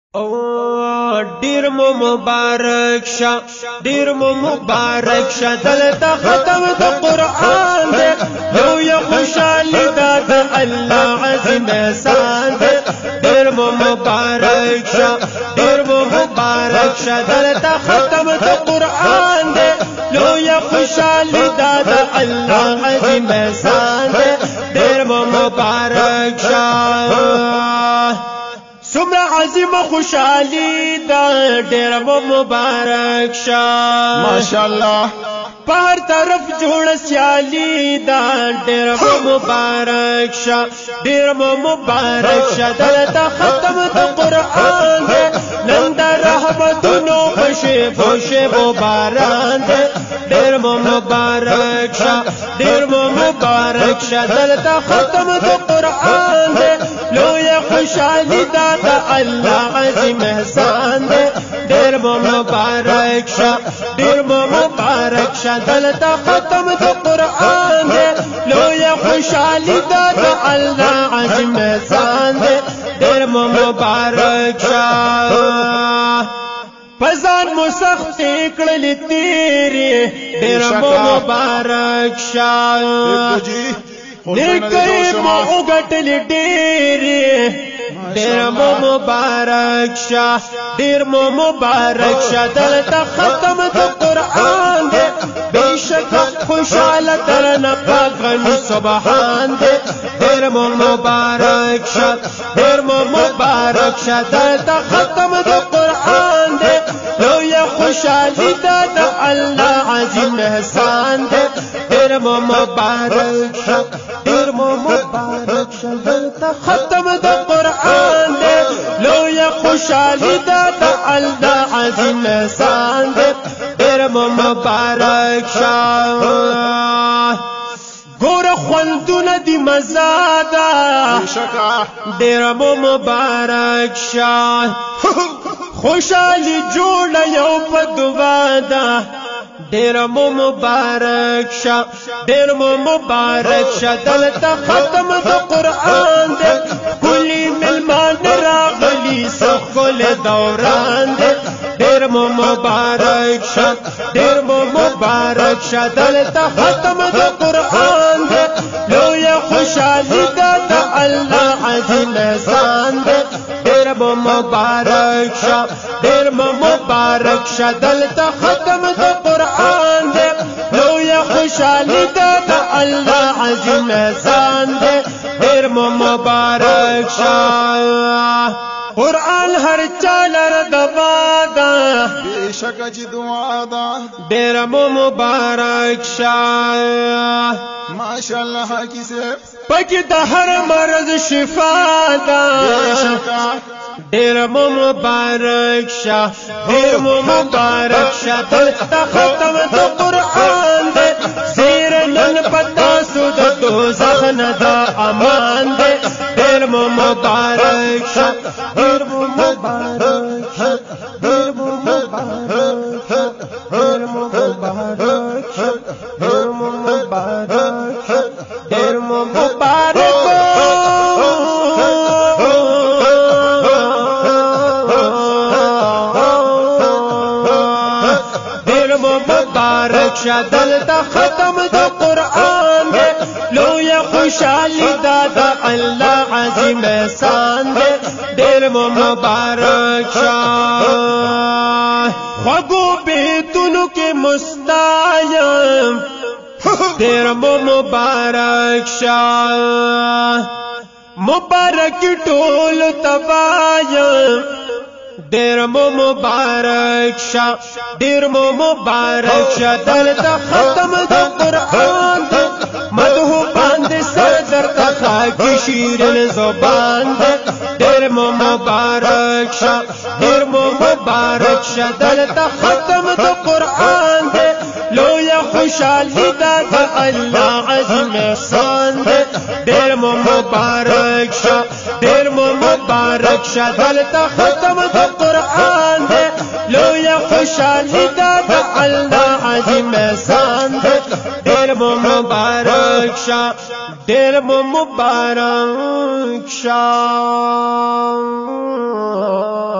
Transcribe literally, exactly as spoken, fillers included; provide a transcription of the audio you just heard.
او ډیر مو مبارک شه ډیر مو مبارک شه دلته ختم د قران دې یو یو خوشالي د الله عظیم احسان دې ډیر مو مبارک شه ډیر مو مبارک شه دلته ختم د قران دې یو یو خوشالي د الله عظیم احسان دې ډیر مو مبارک شه سمرا عظیم خوشحالی دا ډیر مبارک شه ماشاءالله پر طرف جوړ سیالی دا ډیر مبارک شه ډیر مبارک شه دلته ختم د قران نن د رحمتونو بشه بشه مبارک ډیر مبارک شه ډیر مبارک شه دلته ختم د قران لوی خوشحالی دا الله عظیم احسان دے ډیر مبارک شه ډیر مبارک شه دلته ختم د قران دے لوی خوشحالی دا الله عظیم احسان دے ډیر مبارک شه پزان مو سخت کړل تیری ډیر مبارک شه نیکي مو وګټل ډېرې ډېر مو مبارک شه ډېر مو مبارک شه دلته ختم د قران دې بېشک خوشاله درنه پاک غني سبحان دې ډېر مو مبارک شه ډېر مو مبارک شه دلته ختم د قران دې لوی خوشالي د الله عظیم احسان دې ډېر مو مبارک شه ډېر مو مبارک شه دلته ختم د قران دې لوی خوشالي د الله عظیم احسان دې ډېر مو مبارک شه ګور خوندونه دی مزادا ډېر مو مبارک شه خوشالي جوړ یو په دعا ده ډېر مو مبارک شه ډېر مو مبارک شه دلته ختم د قران دې کلی ملمان راغلی سخل دوران دې ډېر مو مبارک شه ډېر مو مبارک شه دلته ختم د قران دې لوی خوشالي د الله عظیم احسان دې ډېر مو مبارک شه ډېر مو مبارک شه دلته ختم د قران دې لوی خوشالي د الله عظیم احسان دې ډېر مو مبارک شه قران هر چالر دبا دا بشک چې دعا دا ډېر مو مبارک شه ماشاءالله حاجی صاحب پکې د هر مرض شفا دا ډېر مو مبارک شه ډېر مو مبارک شه دلته ختم د قران دې زیر نن پتا سود دوزخ نه دا امان دې ډېر مو مبارک شه ډېر مو مبارک شه ډېر مو مبارک شه ډېر مو مبارک شه ډېر مو مبارک شه ډېر مو مبارک مبارک شه دلته ختم د قران دې لوی خوشالي د الله عظیم احسان دې ډېر مبارک شه خواږو بیتونو کې مستایم ډېر مبارک شه مبارک ټول تبایم ډېر مو مبارک شه ډېر مو مبارک شه دلته ختم د قران مدح باندې سر درته خاکی شیرین زبان ډېر مو مبارک شه ډېر مو مبارک شه دلته ختم د قران لوی خوشالي د الله عظیم احسان ډېر مو مبارک شه ډېر مو مبارک شه دلته ختم د قران لوی خوشالي د الله عظیم احسان ډېر مو مبارک شه ډېر مو مبارک شه